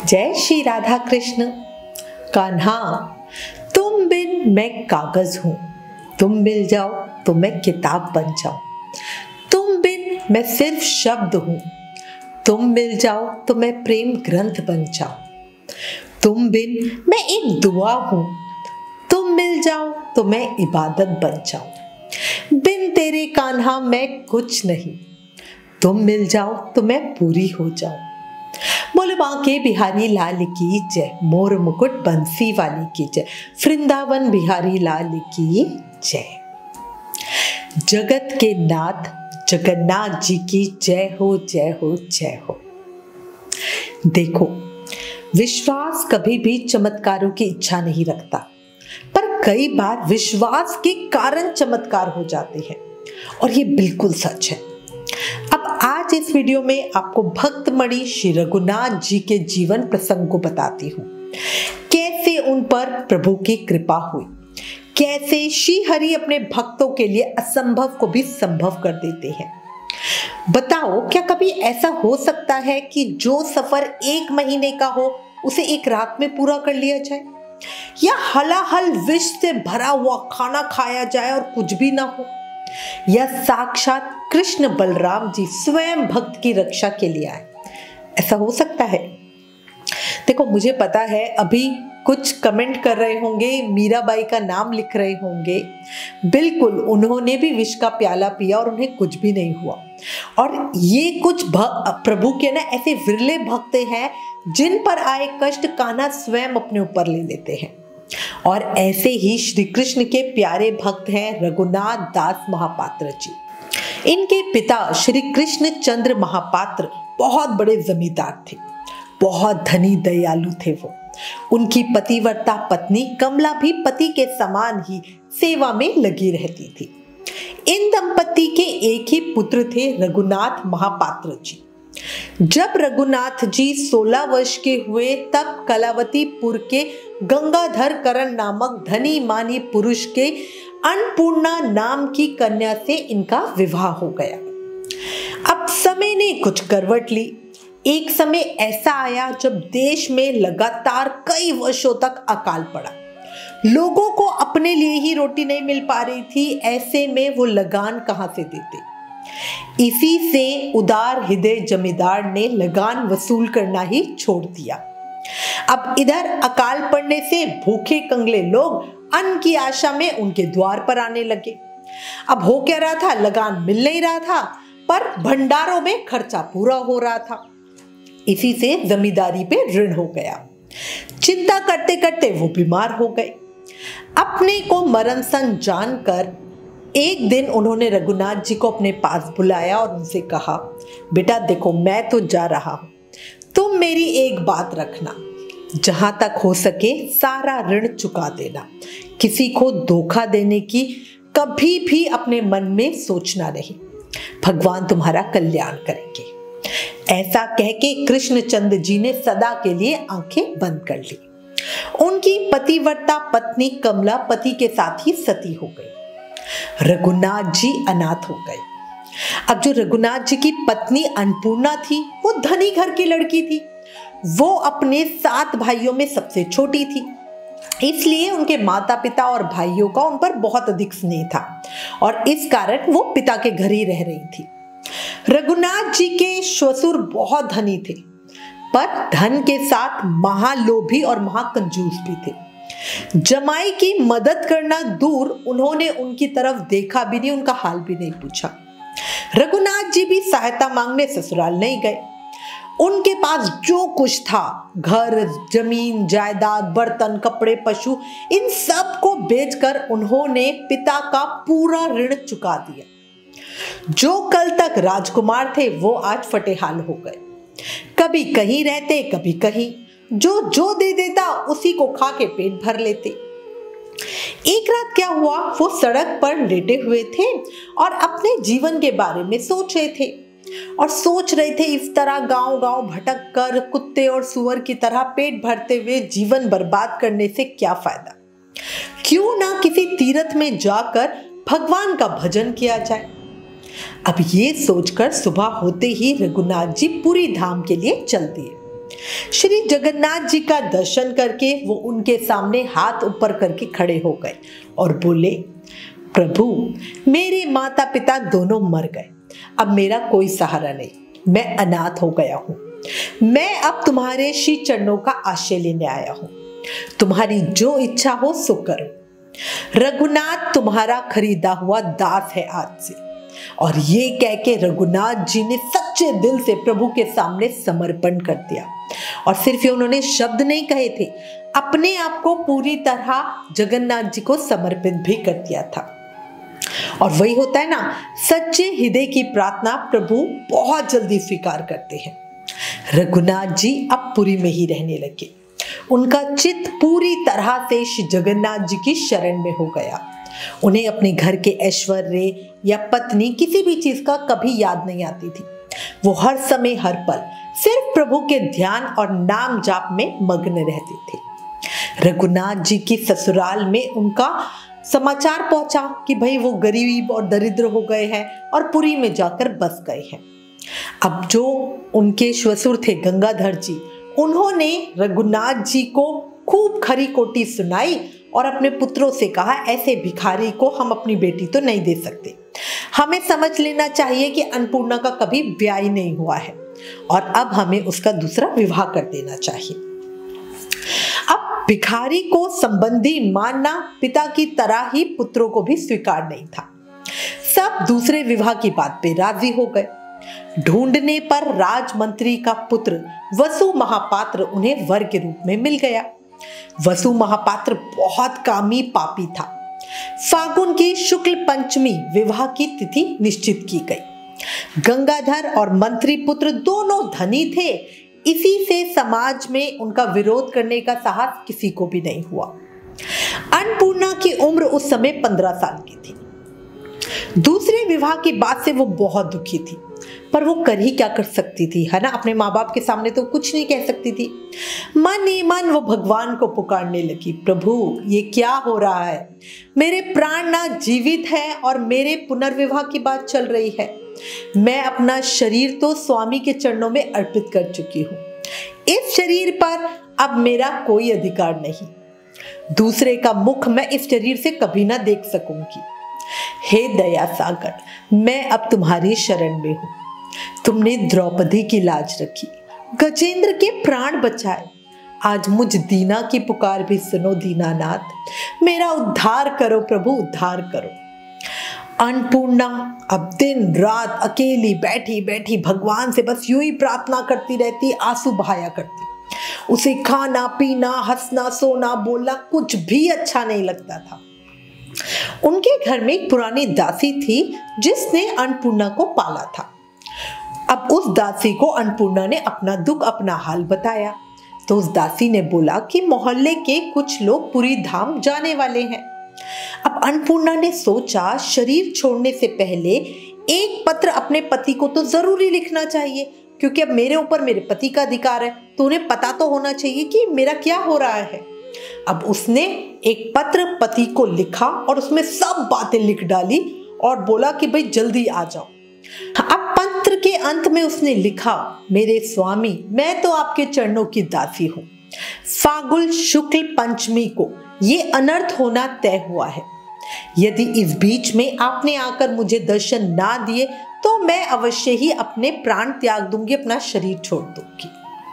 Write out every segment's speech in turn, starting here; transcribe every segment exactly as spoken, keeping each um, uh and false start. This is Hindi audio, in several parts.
जय श्री राधा कृष्ण। कान्हा, तुम बिन मैं कागज हूँ, तुम मिल जाओ तो मैं किताब बन जाऊं। तुम बिन मैं सिर्फ शब्द हूँ, तुम मिल जाओ तो मैं प्रेम ग्रंथ बन जाऊं। तुम बिन मैं एक दुआ हूँ, तुम मिल जाओ तो मैं इबादत बन जाऊं। बिन तेरे कान्हा मैं कुछ नहीं, तुम मिल जाओ तो मैं पूरी हो जाऊं। बोले बांके बिहारी लाल की जय, मोर मुकुट बंसी वाली की जय, वृंदावन बिहारी लाल की जय। जगत के नाथ जगन्नाथ जी की जय हो, जय हो, जय हो। देखो, विश्वास कभी भी चमत्कारों की इच्छा नहीं रखता, पर कई बार विश्वास के कारण चमत्कार हो जाते हैं, और ये बिल्कुल सच है। अब आज इस वीडियो में आपको भक्तमणि श्री रघुनाथ जी के जीवन प्रसंग को बताती हूँ। कैसे उन पर प्रभु की कृपा हुई, कैसे श्री हरि अपने भक्तों के लिए असंभव को भी संभव कर देते हैं। बताओ, क्या कभी ऐसा हो सकता है कि जो सफर एक महीने का हो उसे एक रात में पूरा कर लिया जाए, या हलाहल विष से भरा हुआ खाना खाया जाए और कुछ भी ना हो, या साक्षात कृष्ण बलराम जी स्वयं भक्त की रक्षा के लिए आए? ऐसा हो सकता है? देखो, मुझे पता है अभी कुछ कमेंट कर रहे होंगे, मीराबाई का नाम लिख रहे होंगे। बिल्कुल, उन्होंने भी विष का प्याला पिया और उन्हें कुछ भी नहीं हुआ। और ये कुछ प्रभु के ना ऐसे विरले भक्त हैं जिन पर आए कष्ट कान्हा स्वयं अपने ऊपर ले लेते हैं। और ऐसे ही श्री कृष्ण के प्यारे भक्त हैं रघुनाथ दास महापात्र जी। इनके पिता श्री कृष्ण चंद्र महापात्र बहुत बड़े जमींदार थे, बहुत धनी दयालु थे वो। उनकी पतिव्रता पत्नी कमला भी पति के समान ही सेवा में लगी रहती थी। इन दंपति के एक ही पुत्र थे, रघुनाथ महापात्र जी। जब रघुनाथ जी सोलह वर्ष के हुए तब कलावतीपुर के गंगाधर करण नामक धनी मानी पुरुष के अन्नपूर्णा नाम की कन्या से इनका विवाह हो गया। अब समय ने कुछ करवट ली। एक समय ऐसा आया जब देश में लगातार कई वर्षों तक अकाल पड़ा। लोगों को अपने लिए ही रोटी नहीं मिल पा रही थी, ऐसे में वो लगान कहां से देते। इसी से उदार हृदय जमींदार ने लगान वसूल करना ही छोड़ दिया। अब इधर अकाल पड़ने से भूखे कंगले लोग अन्न की आशा में उनके द्वार पर आने लगे। अब हो क्या रहा था, लगान मिल नहीं रहा था, पर भंडारों में खर्चा पूरा हो रहा था। इसी से जमींदारी पे ऋण हो गया। चिंता करते करते वो बीमार हो गए। अपने को मरण संग जानकर एक दिन उन्होंने रघुनाथ जी को अपने पास बुलाया और उनसे कहा, बेटा देखो, मैं तो जा रहा हूं, तुम मेरी एक बात रखना, जहां तक हो सके सारा ऋण चुका देना। किसी को धोखा देने की कभी भी अपने मन में सोचना नहीं, भगवान तुम्हारा कल्याण करेंगे। ऐसा कह के कृष्णचंद्र जी ने सदा के लिए आंखें बंद कर ली। उनकी पतिव्रता पत्नी कमला पति के साथ ही सती हो गई। रघुनाथ जी अनाथ हो गए। अब जो रघुनाथ जी की पत्नी अन्नपूर्णा थी, वो धनी घर की लड़की थी। वो अपने सात भाइयों में सबसे छोटी थी, इसलिए उनके माता पिता और भाइयों का उन पर बहुत अधिक स्नेह था, और इस कारण वो पिता के घर ही रह रही थी। रघुनाथ जी के ससुर बहुत धनी थे, पर धन के साथ महालोभी और महाकंजूस भी थे। जमाई की मदद करना दूर, उन्होंने उनकी तरफ देखा भी नहीं, उनका हाल भी नहीं पूछा। रघुनाथ जी भी सहायता मांगने ससुराल नहीं गए। उनके पास जो कुछ था, घर, जमीन, जायदाद, बर्तन, कपड़े, पशु, इन सब को बेचकर उन्होंने पिता का पूरा ऋण चुका दिया। जो कल तक राजकुमार थे वो आज फटेहाल हो गए। कभी कहीं रहते, कभी कहीं, जो जो दे देता उसी को खा के पेट भर लेते। एक रात क्या हुआ, वो सड़क पर लेटे हुए थे और अपने जीवन के बारे में सोच रहे थे, और सोच रहे थे इस तरह गांव गांव भटक कर कुत्ते और सुअर की तरह पेट भरते हुए जीवन बर्बाद करने से क्या फायदा। क्यों ना किसी तीर्थ में जाकर भगवान का भजन किया जाए। अब ये सोचकर सुबह होते ही रघुनाथ जी पुरी धाम के लिए चल दिए। श्री जगन्नाथ जी का दर्शन करके वो उनके सामने हाथ ऊपर करके खड़े हो गए और बोले, प्रभु मेरे माता पिता दोनों मर गए, अब मेरा कोई सहारा नहीं, मैं अनाथ हो गया हूँ। मैं अब तुम्हारे श्री चरणों का आश्रय लेने आया हूँ, तुम्हारी जो इच्छा हो सो करो। रघुनाथ तुम्हारा खरीदा हुआ दास है आज से। और ये कह के रघुनाथ जी ने सच्चे दिल से प्रभु के सामने समर्पण कर दिया। और सिर्फ ये उन्होंने शब्द नहीं कहे थे, अपने आप को पूरी तरह जगन्नाथ जी को समर्पित भी कर दिया था। और वही होता है ना, सच्चे हृदय की प्रार्थना प्रभु बहुत जल्दी स्वीकार करते हैं। रघुनाथ जी अब पुरी में ही रहने लगे। उनका चित्त पूरी तरह से श्री जगन्नाथ जी की शरण में हो गया। उन्हें अपने घर के ऐश्वर्य या पत्नी किसी भी चीज का कभी याद नहीं आती थी। वो हर समय हर पल सिर्फ प्रभु के ध्यान और नाम जाप में मग्न रहते थे। रघुनाथ जी की ससुराल में उनका समाचार पहुंचा कि भाई वो गरीब और दरिद्र हो गए हैं और पुरी में जाकर बस गए हैं। अब जो उनके श्वसुर थे गंगाधर जी, उन्होंने रघुनाथ जी को खूब खरी कोटी सुनाई और अपने पुत्रों से कहा, ऐसे भिखारी को हम अपनी बेटी तो नहीं दे सकते, हमें समझ लेना चाहिए कि अन्नपूर्णा का कभी ब्याह नहीं हुआ है और अब हमें उसका दूसरा विवाह कर देना चाहिए। अब भिखारी को संबंधी मानना पिता की तरह ही पुत्रों को भी स्वीकार नहीं था। सब दूसरे विवाह की बात पे राजी हो गए। ढूंढने पर राजमंत्री का पुत्र वसु महापात्र उन्हें वर के रूप में मिल गया। वसु महापात्र बहुत कामी पापी था। फागुन की शुक्ल पंचमी विवाह की तिथि निश्चित की गई। गंगाधर और मंत्री पुत्र दोनों धनी थे, इसी से समाज में उनका विरोध करने का साहस किसी को भी नहीं हुआ। अन्नपूर्णा की उम्र उस समय पंद्रह साल की थी। दूसरे विवाह की बात से वो बहुत दुखी थी, पर वो कर ही क्या कर सकती थी, है ना। अपने माँ बाप के सामने तो कुछ नहीं कह सकती थी। मन ही मन वो भगवान को पुकारने लगी, प्रभु ये क्या हो रहा है, मेरे प्राण ना जीवित हैं और मेरे पुनर्विवाह की बात चल रही है। मैं अपना शरीर तो स्वामी के चरणों में अर्पित कर चुकी हूँ, इस शरीर पर अब मेरा कोई अधिकार नहीं। दूसरे का मुख मैं इस शरीर से कभी ना देख सकूंगी। हे दया सागर, मैं अब तुम्हारी शरण में हूँ। तुमने द्रौपदी की लाज रखी, गजेंद्र के प्राण बचाए, आज मुझ दीना की पुकार भी सुनो दीनानाथ, मेरा उद्धार करो प्रभु, उद्धार करो। अन्नपूर्णा अब दिन रात अकेली बैठी बैठी भगवान से बस यूं ही प्रार्थना करती रहती, आंसू बहाया करती। उसे खाना पीना, हंसना, सोना, बोलना कुछ भी अच्छा नहीं लगता था। उनके घर में एक पुरानी दासी थी जिसने अन्नपूर्णा को पाला था। अब उस दासी को अन्नपूर्णा ने अपना दुख, अपना हाल बताया, तो उस दासी ने बोला कि मोहल्ले के कुछ लोग पुरी धाम जाने वाले हैं। अब अन्नपूर्णा ने सोचा, शरीर छोड़ने से पहले एक पत्र अपने पति को तो जरूरी लिखना चाहिए, क्योंकि अब मेरे ऊपर मेरे पति का अधिकार है, तो उन्हें पता तो होना चाहिए कि मेरा क्या हो रहा है। अब उसने एक पत्र पति को लिखा और उसमें सब बातें लिख डाली और बोला कि भाई जल्दी आ जाओ। अब पत्र के अंत में उसने लिखा, मेरे स्वामी, मैं तो आपके चरणों की दासी हूँ। फागुन शुक्ल पंचमी को ये अनर्थ होना तय हुआ है। यदि इस बीच में आपने आकर मुझे दर्शन ना दिए तो मैं अवश्य ही अपने प्राण त्याग दूंगी, अपना शरीर छोड़ दूंगी।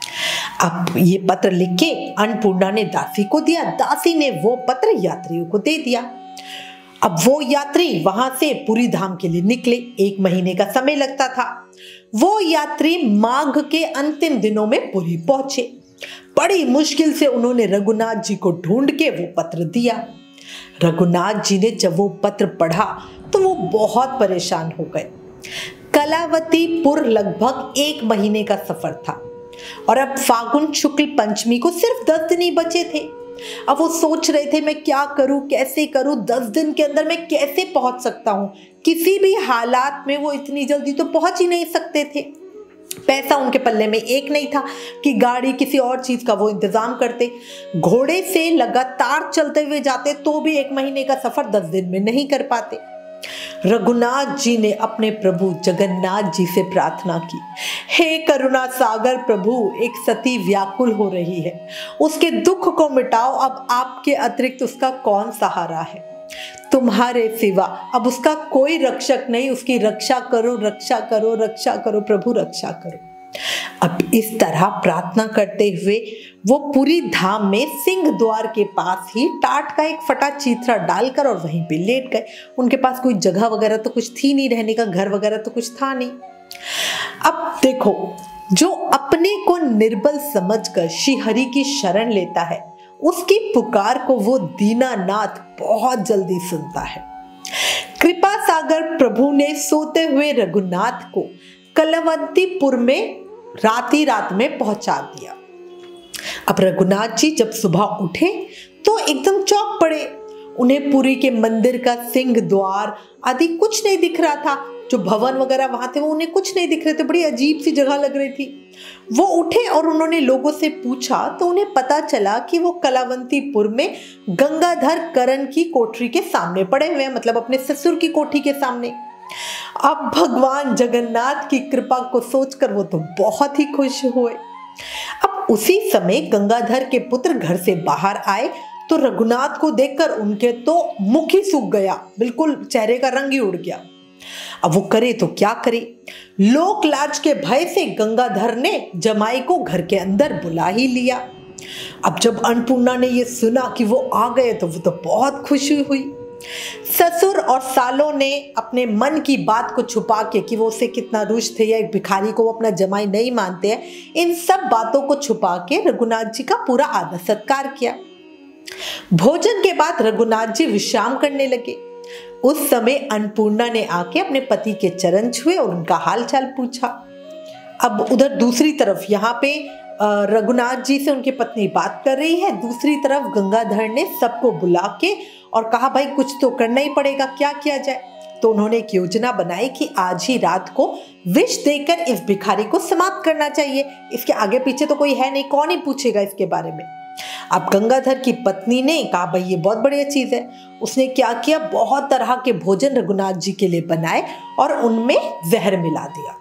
अब ये पत्र लिख के अन्नपूर्णा ने दासी को दिया। दासी ने वो पत्र यात्रियों को दे दिया। अब वो यात्री वहां से पुरी धाम के लिए निकले। एक महीने का समय लगता था। वो यात्री माघ के अंतिम दिनों में पुरी पहुंचे। बड़ी मुश्किल से उन्होंने रघुनाथ जी को ढूंढ के वो पत्र दिया। रघुनाथ जी ने जब वो पत्र पढ़ा तो वो बहुत परेशान हो गए। कलावतीपुर लगभग एक महीने का सफर था और अब फागुन शुक्ल पंचमी को सिर्फ दस दिन ही बचे थे। अब वो सोच रहे थे, मैं क्या करूं, कैसे करूं, दस दिन के अंदर मैं कैसे पहुंच सकता हूं। किसी भी हालात में वो इतनी जल्दी तो पहुंच ही नहीं सकते थे। पैसा उनके पल्ले में एक नहीं था कि गाड़ी किसी और चीज का वो इंतजाम करते। घोड़े से लगातार चलते हुए जाते तो भी एक महीने का सफर दस दिन में नहीं कर पाते। रघुनाथ जी ने अपने प्रभु जगन्नाथ जी से प्रार्थना की, हे करुणा सागर प्रभु, एक सती व्याकुल हो रही है, उसके दुख को मिटाओ, अब आपके अतिरिक्त उसका कौन सहारा है, तुम्हारे सिवा अब उसका कोई रक्षक नहीं, उसकी रक्षा करो, रक्षा करो, रक्षा करो प्रभु, रक्षा करो। अब इस तरह प्रार्थना करते हुए वो पूरी धाम में सिंह द्वार के पास ही टाट का एक फटा चीथड़ा डालकर और वहीं पे लेट गए। उनके पास कोई जगह वगैरह तो कुछ थी नहीं, रहने का घर वगैरह तो कुछ था नहीं। अब देखो, जो अपने को निर्बल समझकर श्री हरि की शरण लेता है, उसकी पुकार को वो दीनानाथ बहुत जल्दी सुनता है। कृपा सागर प्रभु ने सोते हुए रघुनाथ को कलवंतीपुर में राती रात में पहुंचा दिया। अब रघुनाथ जी जब सुबह उठे तो एकदम चौंक पड़े। उन्हें पुरी के मंदिर का सिंह द्वार आदि कुछ नहीं दिख रहा था। जो भवन वगैरह वहां थे वो उन्हें कुछ नहीं दिख रहे थे, बड़ी अजीब सी जगह लग रही थी। वो उठे और उन्होंने लोगों से पूछा तो उन्हें पता चला कि वो कलावंतीपुर में गंगाधर करण की कोठरी के सामने पड़े हुए हैं, मतलब अपने ससुर की कोठी के सामने। अब भगवान जगन्नाथ की कृपा को सोचकर वो तो बहुत ही खुश हुए। अब उसी समय गंगाधर के पुत्र घर से बाहर आए तो रघुनाथ को देखकर उनके तो मुख ही सूख गया, बिल्कुल चेहरे का रंग ही उड़ गया। अब वो करे तो क्या करे, लोक लाज के भय से गंगाधर ने जमाई को घर के अंदर बुला ही लिया। अब जब अन्नपूर्णा ने ये सुना कि वो आ गए तो वो तो बहुत खुशी हुई। ससुर और सालों ने अपने मन की बात को छुपा के कि वो उसे कितना रुष्ट थे या एक भिखारी को वो अपना जमाई नहीं मानते हैं, इन सब बातों को छुपा के रघुनाथ जी का पूरा आदर सत्कार किया। भोजन के बाद रघुनाथ जी विश्राम करने लगे। उस समय अन्नपूर्णा ने आके अपने पति के चरण छुए और उनका हाल चाल पूछा। अब उधर दूसरी तरफ यहाँ पे रघुनाथ जी से उनकी पत्नी बात कर रही है, दूसरी तरफ गंगाधर ने सबको बुला के और कहा भाई कुछ तो करना ही पड़ेगा, क्या किया जाए। तो उन्होंने एक योजना बनाई कि आज ही रात को विष देकर इस भिखारी को समाप्त करना चाहिए। इसके आगे पीछे तो कोई है नहीं, कौन ही पूछेगा इसके बारे में। अब गंगाधर की पत्नी ने कहा भाई ये बहुत बढ़िया चीज है। उसने क्या किया, बहुत तरह के भोजन रघुनाथ जी के लिए बनाए और उनमें जहर मिला दिया।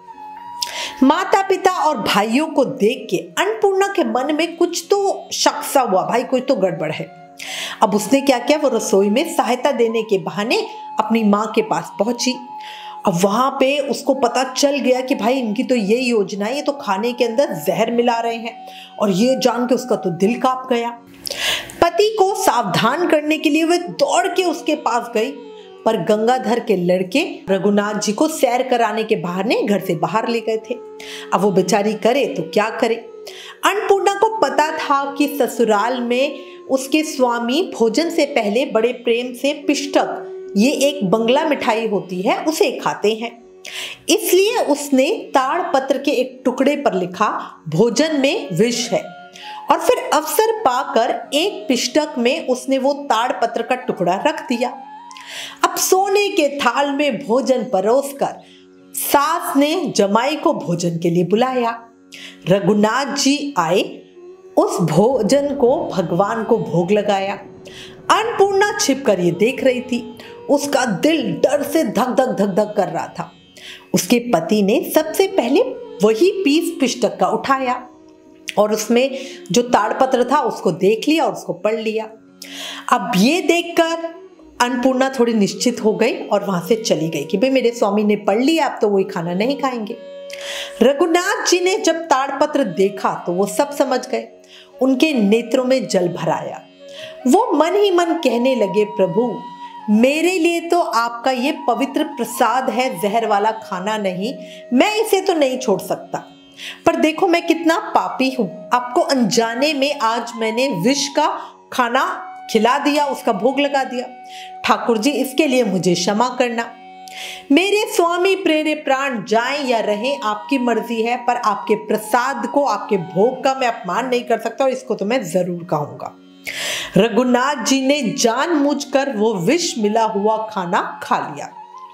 माता पिता और भाइयों को देख के अन्नपूर्णा के मन में कुछ तो शक सा हुआ, भाई कुछ तो गड़बड़ है। अब उसने क्या किया, वो रसोई में सहायता देने के बहाने अपनी माँ के पास पहुंची। अब वहां पे उसको पता चल गया कि भाई इनकी तो ये योजना है, ये तो खाने के अंदर जहर मिला रहे हैं, और ये जान के उसका तो दिल कांप गया। पति को सावधान करने के लिए वे दौड़ के उसके पास गई, पर गंगाधर के लड़के रघुनाथ जी को सैर कराने के बहाने घर से बाहर ले गए थे। अब वो बेचारी करे तो क्या करे। अन्नपूर्णा को पता था कि ससुराल में उसके स्वामी भोजन से पहले बड़े प्रेम से पिष्टक, ये एक बंगला मिठाई होती है, उसे खाते हैं। इसलिए उसने ताड़ पत्र के एक टुकड़े पर लिखा भोजन में विष है, और फिर अवसर पाकर एक पिष्टक में उसने वो ताड़ पत्र का टुकड़ा रख दिया। अब सोने के थाल में भोजन परोसकर सास ने जमाई को भोजन के लिए बुलाया। रघुनाथ जी आए, उस भोजन को भगवान को भोग लगाया। अन्नपूर्णा छिपकर ये देख रही थी, उसका दिल डर से धक धक धक धक कर रहा था। उसके पति ने सबसे पहले वही पीस पिष्टक का उठाया और उसमें जो ताड़पत्र था उसको देख लिया और उसको पढ़ लिया। अब ये देखकर अन्नपूर्णा थोड़ी निश्चित हो गई और वहां से चली गई कि भाई मेरे स्वामी ने पढ़ लिया, अब तो वही खाना नहीं खाएंगे। रघुनाथ जी ने जब ताड़पत्र देखा तो वो सब समझ गए, उनके नेत्रों में जल भर आया। वो मन ही मन कहने लगे, प्रभु मेरे लिए तो आपका ये पवित्र प्रसाद है, जहर वाला खाना नहीं, मैं इसे तो नहीं छोड़ सकता। पर देखो मैं कितना पापी हूं, आपको अनजाने में आज मैंने विष का खाना खिला दिया, उसका भोग लगा दिया। ठाकुर जी इसके लिए मुझे क्षमा करना। मेरे स्वामी प्रेरे प्राण जाएं या रहें आपकी मर्जी है, पर आपके प्रसाद को, आपके भोग का मैं अपमान नहीं कर सकता और इसको तो मैं जरूर कहूंगा। रघुनाथ जी ने जानबूझकर वो विष मिला हुआ खाना खा लिया।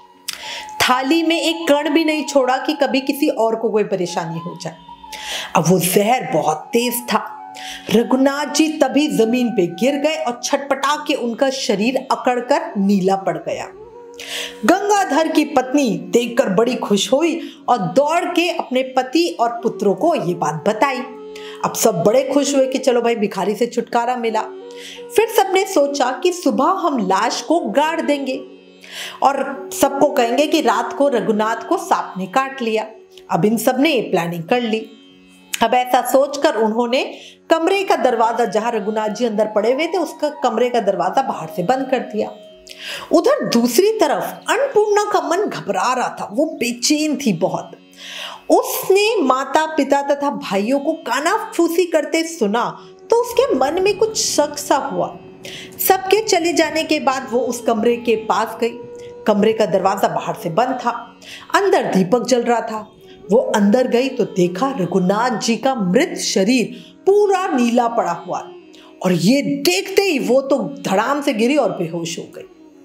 थाली में एक कण भी नहीं छोड़ा कि कभी किसी और को कोई परेशानी हो जाए। अब वो जहर बहुत तेज था। रघुनाथ जी तभी जमीन पे गिर गए और छटपटा के उनका शरीर अकड़कर नीला पड़ गया। गंगाधर की पत्नी देखकर बड़ी खुश हुई और दौड़ के अपने पति और पुत्रों को ये बात बताई। अब सब बड़े खुश हुए कि चलो भाई भिखारी से छुटकारा मिला। फिर सबने सोचा कि सुबह हम लाश को गाड़ देंगे और सबको कहेंगे कि रात को रघुनाथ को सांप ने काट लिया। अब इन सब ने प्लानिंग कर ली। अब ऐसा सोचकर उन्होंने कमरे का दरवाजा, जहां रघुनाथ जी अंदर पड़े हुए थे, उसका कमरे का दरवाजा बाहर से बंद कर दिया। उधर दूसरी तरफ अन्नपूर्णा का मन घबरा रहा था, वो बेचैन थी बहुत। उसने माता पिता तथा भाइयों को कानाफूसी करते सुना तो उसके मन में कुछ शक सा हुआ। सबके चले जाने के बाद वो उस कमरे के पास गई। कमरे का दरवाजा बाहर से बंद था, अंदर दीपक जल रहा था। वो अंदर गई तो देखा रघुनाथ जी का मृत शरीर पूरा नीला पड़ा हुआ, और ये देखते ही वो तो धड़ाम से गिरी और बेहोश हो गई।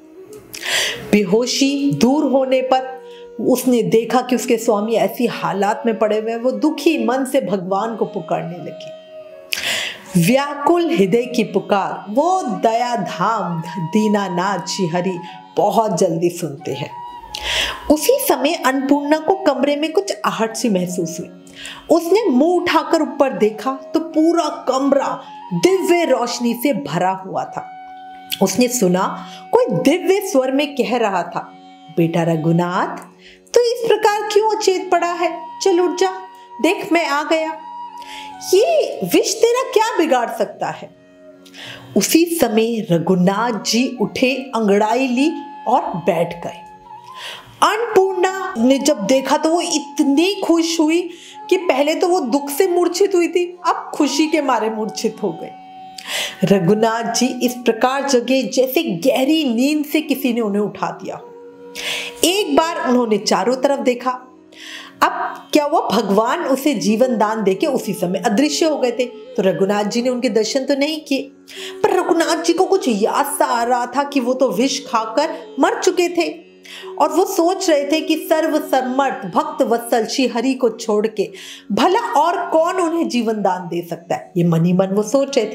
बेहोशी दूर होने पर उसने देखा कि उसके स्वामी ऐसी हालात में पड़े हुए हैं। वो दुखी मन से भगवान को पुकारने लगी। व्याकुल हृदय की पुकार वो दया धाम दीनानाथ श्री हरि बहुत जल्दी सुनते हैं। उसी समय अन्नपूर्णा को कमरे में कुछ आहट सी महसूस हुई। उसने मुंह उठाकर ऊपर देखा तो पूरा कमरा दिव्य रोशनी से भरा हुआ था। उसने सुना कोई दिव्य स्वर में कह रहा था, बेटा रघुनाथ, तो इस प्रकार क्यों अचेत पड़ा है? चल उठ जा, देख मैं आ गया। ये विष तेरा क्या बिगाड़ सकता है? उसी समय रघुनाथ जी उठे, अंगड़ाई ली और बैठ गए। अन्नपूर्णा ने जब देखा तो वो इतनी खुश हुई कि पहले तो वो दुख से मूर्छित हुई थी, अब खुशी के मारे मूर्छित हो गए। रघुनाथ जी इस प्रकार जगे जैसे गहरी नींद से किसी ने उन्हें उठा दिया। एक बार उन्होंने चारों तरफ देखा। अब क्या हुआ, भगवान उसे जीवन दान देके उसी समय अदृश्य हो गए थे। तो रघुनाथ जी ने उनके दर्शन तो नहीं किए, पर रघुनाथ जी को कुछ याद सा आ रहा था कि वो तो विष खाकर मर चुके थे, और वो सोच रहे थे कि सर्व समर्थ भक्त वत्सल श्री हरि को छोड़ के भला और कौन उन्हें जीवन दान दे सकता है। ये मन ही मन वो सोच रहे थे।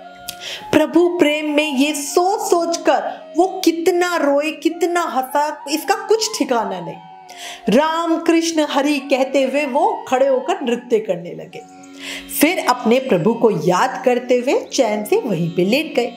प्रभु प्रेम में ये सोच सोचकर वो कितना रोए, कितना हंसा, इसका कुछ ठिकाना नहीं। राम कृष्ण हरि कहते हुए वो खड़े होकर नृत्य करने लगे। फिर अपने प्रभु को याद करते हुए चैन से वहीं पे लेट गए।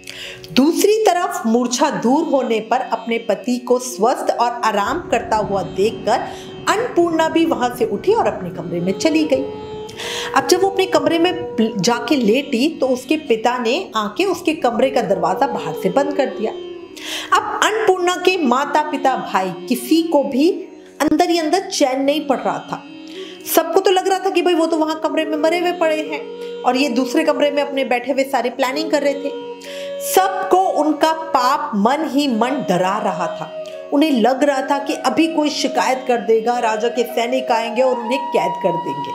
दूसरी तरफ मूर्छा दूर होने पर अपने पति को स्वस्थ और आराम करता हुआ देखकर अन्नपूर्णा भी वहां से उठी और अपने कमरे में चली गई। अब जब वो अपने कमरे में जाके लेटी तो उसके पिता ने आके उसके कमरे का दरवाजा बाहर से बंद कर दिया। अब अन्नपूर्णा के माता पिता भाई किसी को भी अंदर ही अंदर चैन नहीं पड़ रहा था। सबको तो लग रहा था कि भाई वो तो वहां कमरे में मरे हुए पड़े हैं और ये दूसरे कमरे में अपने बैठे हुए सारी प्लानिंग कर रहे थे। सबको उनका पाप मन ही मन डरा रहा था। उन्हें लग रहा था कि अभी कोई शिकायत कर देगा, राजा के सैनिक आएंगे और उन्हें कैद कर देंगे।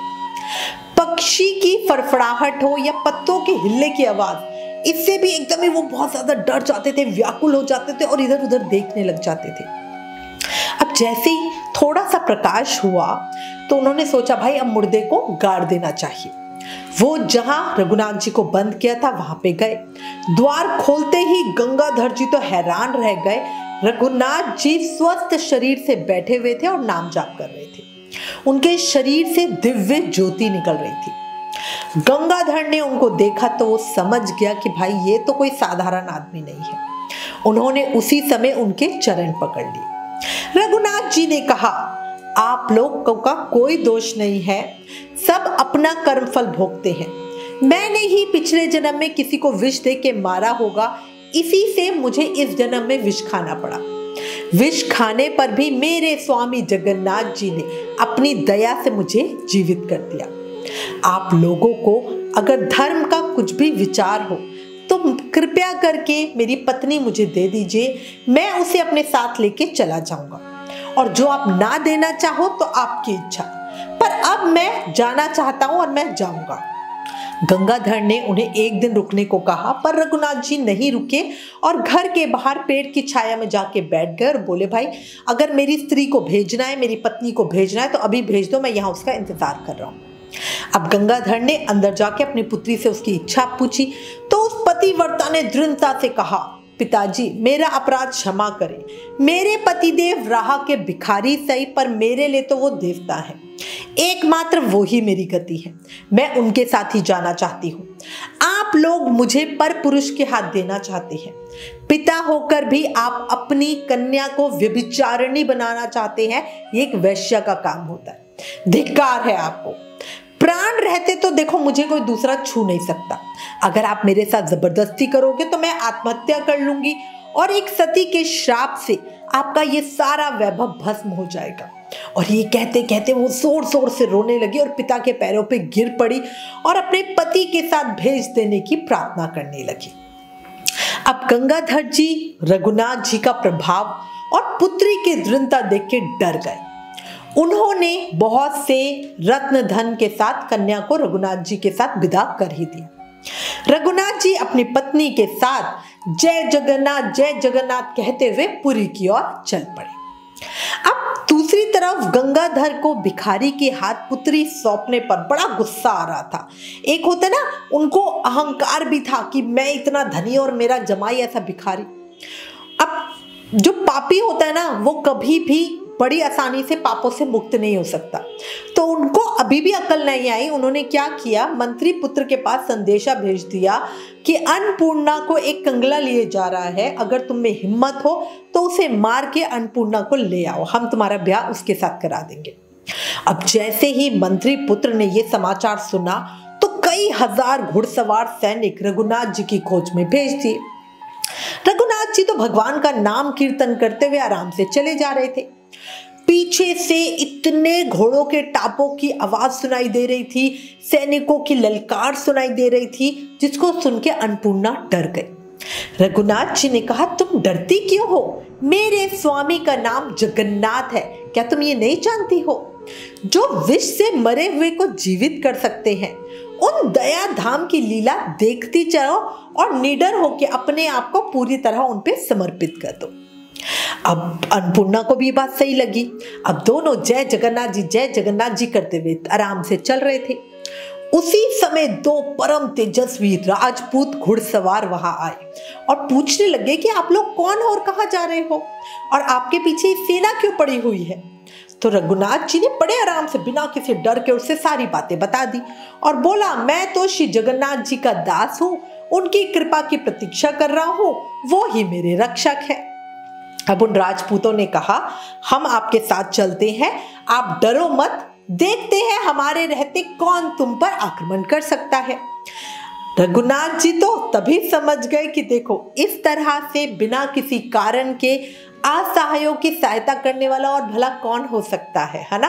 पक्षी की फड़फड़ाहट हो या पत्तों के हिलने की आवाज, इससे भी एकदम ही वो बहुत ज्यादा डर जाते थे, व्याकुल हो जाते थे और इधर उधर देखने लग जाते थे। अब जैसे ही थोड़ा सा प्रकाश हुआ तो उन्होंने सोचा भाई अब मुर्दे को गाड़ देना चाहिए। वो जहां रघुनाथ जी को बंद किया था वहां पे गए। द्वार खोलते ही गंगाधर जी तो हैरान रह गए। रघुनाथ जी स्वस्थ शरीर से बैठे हुए थे और नाम जाप कर रहे थे। उनके शरीर से दिव्य ज्योति निकल रही थी। गंगाधर ने उनको देखा तो वो समझ गया कि भाई ये तो कोई साधारण आदमी नहीं है। उन्होंने उसी समय उनके चरण पकड़ लिए। रघुनाथ जी ने कहा, आप लोगों का कोई दोष नहीं है, सब अपना कर्मफल भोगते हैं। मैंने ही पिछले जन्म में किसी को विष दे के मारा होगा, इसी से मुझे इस जन्म में विष खाना पड़ा। विष खाने पर भी मेरे स्वामी जगन्नाथ जी ने अपनी दया से मुझे जीवित कर दिया। आप लोगों को अगर धर्म का कुछ भी विचार हो तो कृपया करके मेरी पत्नी मुझे दे दीजिए, मैं उसे अपने साथ लेके चला जाऊंगा, और जो आप ना देना चाहो तो आपकी इच्छा, पर अब मैं जाना चाहता हूं और मैं जाऊंगा। गंगाधर ने उन्हें एक दिन रुकने को कहा, पर रघुनाथ जी नहीं रुके और घर के बाहर पेड़ की छाया में जाके बैठ गए और बोले, भाई अगर मेरी स्त्री को भेजना है, मेरी पत्नी को भेजना है तो अभी भेज दो, मैं यहाँ उसका इंतजार कर रहा हूँ। अब गंगाधर ने अंदर जाके अपनी पुत्री से उसकी इच्छा पूछी तो उस पतिव्रता ने दृढ़ता से कहा, पिताजी मेरा अपराध क्षमा करें। मेरे पतिदेव राह के भिखारी सही, पर मेरे लिए तो वो देवता है। एकमात्र वो ही मेरी गति है। मैं उनके साथ ही जाना चाहती हूँ। आप लोग मुझे पर पुरुष के हाथ देना चाहते हैं। पिता होकर भी आप अपनी कन्या को व्यभिचारिणी बनाना चाहते हैं। ये एक वैश्य का काम होता है। धिक्कार है आपको। प्राण रहते तो देखो मुझे कोई दूसरा छू नहीं सकता। अगर आप मेरे साथ जबरदस्ती करोगे तो मैं आत्महत्या कर लूंगी और एक सती के श्राप से आपका ये सारा वैभव भस्म हो जाएगा। और ये कहते कहते वो जोर जोर से रोने लगी और पिता के पैरों पे गिर पड़ी और अपने पति के साथ भेज देने की प्रार्थना करने लगी। अब गंगाधर जी रघुनाथ जी का प्रभाव और पुत्री की दृढ़ता देख के डर गए। उन्होंने बहुत से रत्न धन के साथ कन्या को रघुनाथ जी के साथ विदा कर ही दिया। रघुनाथ जी अपनी पत्नी के साथ जय जगन्नाथ जय जगन्नाथ कहते हुए पुरी की ओर चल पड़े। अब दूसरी तरफ गंगाधर को भिखारी के हाथ पुत्री सौंपने पर बड़ा गुस्सा आ रहा था। एक होता ना, उनको अहंकार भी था कि मैं इतना धनी और मेरा जमाई ऐसा भिखारी। अब जो पापी होता है ना, वो कभी भी बड़ी आसानी से पापों से मुक्त नहीं हो सकता। तो उनको अभी भी अकल नहीं आई। उन्होंने क्या किया, मंत्री पुत्र के पास संदेशा भेज दिया कि अन्नपूर्णा को एक कंगला लिए जा रहा है, अगर तुम में हिम्मत हो तो उसे मार के अन्नपूर्णा को ले आओ, हम तुम्हारा ब्याह उसके साथ करा देंगे। अब जैसे ही मंत्री पुत्र ने यह समाचार सुना तो कई हजार घुड़सवार सैनिक रघुनाथ जी की खोज में भेज दिए। रघुनाथ जी तो भगवान का नाम कीर्तन करते हुए आराम से चले जा रहे थे। पीछे से इतने घोड़ों के टापों की आवाज सुनाई दे रही थी, सैनिकों की ललकार सुनाई दे रही थी, जिसको सुन के अन्नपूर्णा डर गई। रघुनाथ जी ने कहा, तुम डरती क्यों हो? मेरे स्वामी का नाम जगन्नाथ है, क्या तुम ये नहीं जानती हो? जो विष से मरे हुए को जीवित कर सकते हैं, उन दया धाम की लीला देखती चलो और निडर होके अपने आप को पूरी तरह उन पे समर्पित कर दो। अब अन्नपूर्णा को भी ये बात सही लगी। अब दोनों जय जगन्नाथ जी जय जगन्नाथ जी करते हुए आराम से चल रहे थे। उसी समय दो परम तेजस्वी राजपूत घुड़सवार वहां आए और पूछने लगे कि आप लोग कौन हो और कहां जा रहे हो और आपके पीछे सेना क्यों पड़ी हुई है। तो रघुनाथ जी ने बड़े आराम से बिना किसी डर के उससे सारी बातें बता दी और बोला, मैं तो श्री जगन्नाथ जी का दास हूँ, उनकी कृपा की प्रतीक्षा कर रहा हूँ, वो ही मेरे रक्षक है। अब उन राजपूतों ने कहा, हम आपके साथ चलते हैं, आप डरो मत, देखते हैं हमारे रहते कौन तुम पर आक्रमण कर सकता है। रघुनाथ जी तो तभी समझ गए कि देखो इस तरह से बिना किसी कारण के असहायों की सहायता करने वाला और भला कौन हो सकता है, है ना।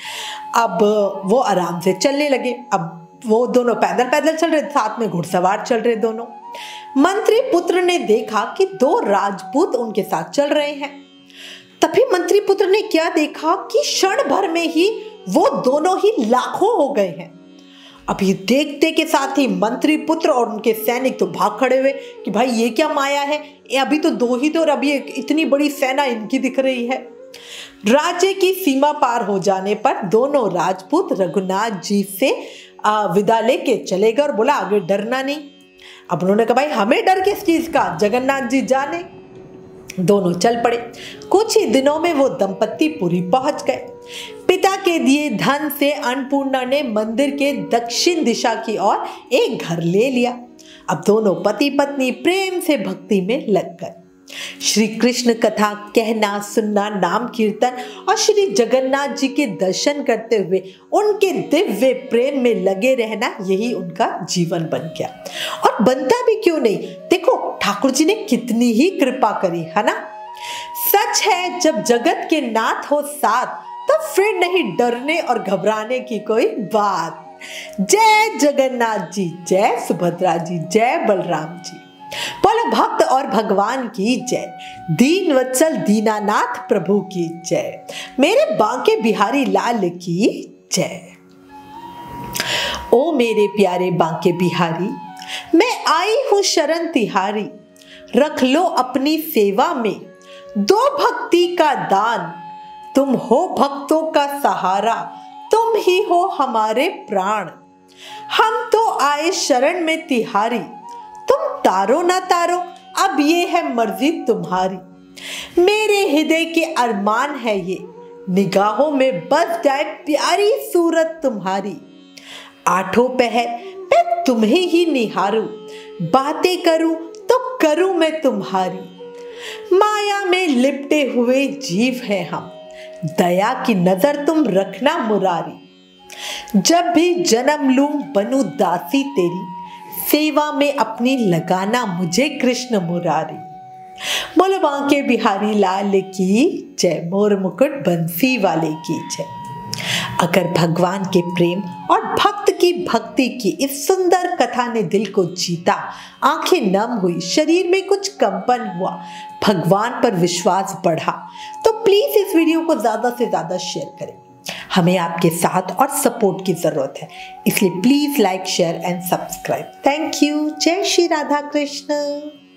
अब वो आराम से चलने लगे। अब वो दोनों पैदल पैदल चल रहे, साथ में घुड़सवार चल रहे दोनों। मंत्री पुत्र ने देखा कि दो राजपूत उनके साथ चल रहे हैं। तभी मंत्री पुत्र ने क्या देखा कि क्षण भर में ही वो दोनों ही लाखों हो गए हैं। अब ये देखते के साथ ही मंत्री पुत्र और उनके सैनिक तो भाग खड़े हुए कि भाई ये क्या माया है, ये अभी तो दो ही थे और अभी इतनी बड़ी सेना इनकी दिख रही है। राज्य की सीमा पार हो जाने पर दोनों राजपूत रघुनाथ जी से विदा लेके चले गए और बोला, आगे डरना नहीं। अब उन्होंने कहा, भाई हमें डर किस चीज का, जगन्नाथ जी जाने। दोनों चल पड़े। कुछ ही दिनों में वो दंपत्ति पुरी पहुंच गए। पिता के दिए धन से अन्नपूर्णा ने मंदिर के दक्षिण दिशा की ओर एक घर ले लिया। अब दोनों पति पत्नी प्रेम से भक्ति में लग गए। श्री कृष्ण कथा कहना, सुनना, नाम कीर्तन और श्री जगन्नाथ जी के दर्शन करते हुए उनके दिव्य प्रेम में लगे रहना, यही उनका जीवन बन गया। और बनता भी क्यों नहीं, देखो ठाकुर जी ने कितनी ही कृपा करी, है ना। सच है, जब जगत के नाथ हो साथ तब फिर नहीं डरने और घबराने की कोई बात। जय जगन्नाथ जी, जय सुभद्रा जी, जय बलराम जी। बोलो भक्त और भगवान की जय। दीन वत्सल दीनानाथ प्रभु की जय। मेरे बांके बिहारी लाल की जय। ओ मेरे प्यारे बांके बिहारी, मैं आई हूं शरण तिहारी, रख लो अपनी सेवा में दो भक्ति का दान। तुम हो भक्तों का सहारा, तुम ही हो हमारे प्राण। हम तो आए शरण में तिहारी, तुम तारो ना तारो अब ये है मर्जी तुम्हारी। मेरे हृदय के अरमान है ये, निगाहों में बस जाए प्यारी सूरत तुम्हारी। आठों पहर मैं तुम्हें ही निहारूं, बातें करूं तो करूं मैं तुम्हारी। माया में लिपटे हुए जीव हैं हम, दया की नजर तुम रखना मुरारी। जब भी जन्म लूं बनूं दासी तेरी, सेवा में अपनी लगाना मुझे कृष्ण मुरारी। बोलो बांके बिहारी लाल की जय, मोर मुकुट बंसी वाले की जय। अगर भगवान के प्रेम और भक्त की भक्ति की इस सुंदर कथा ने दिल को जीता, आंखें नम हुई, शरीर में कुछ कंपन हुआ, भगवान पर विश्वास बढ़ा, तो प्लीज इस वीडियो को ज्यादा से ज्यादा शेयर करें। हमें आपके साथ और सपोर्ट की जरूरत है, इसलिए please like share and subscribe. Thank you. जय श्री राधा कृष्ण।